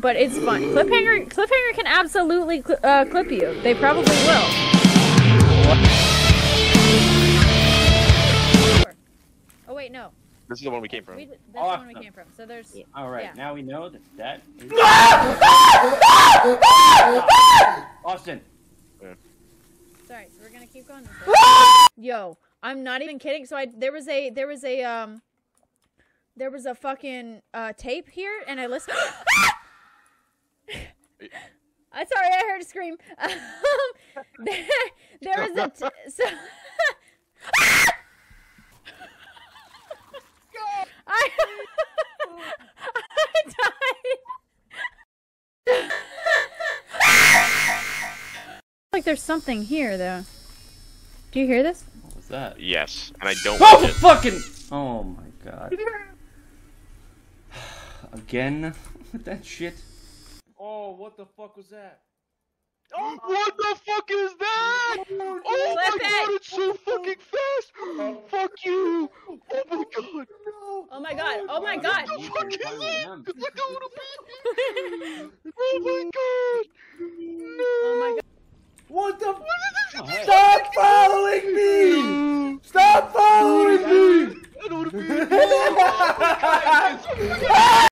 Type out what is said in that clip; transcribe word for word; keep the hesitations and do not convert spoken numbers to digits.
but it's fun. Cliffhanger, cliffhanger can absolutely cl uh, clip you. They probably will. Oh wait, no. This is the one we came from. We, that's awesome. the one we came from. So there's. Yeah. All right, yeah. now we know that that is Austin. Yeah. Sorry, so we're gonna keep going. Yo, I'm not even kidding. So I there was a there was a um there was a fucking uh tape here, and I listened. I'm sorry, I heard a scream. Um, there, there was a t so. I, I died. Like there's something here though. Do you hear this? What was that? Yes, and I don't Oh, like it. fucking! Oh my god. Again with that shit. Oh, what the fuck was that? Oh, what the fuck is that? Oh my Flip god, it. it's so fucking fast! Fuck you! Oh my god! Oh my god! Oh my god! What the fuck is that? I don't wanna be here. Oh my god! No! Oh my god! What the? What is this? Oh, hey. Stop following me! Stop following me! I don't wanna be here.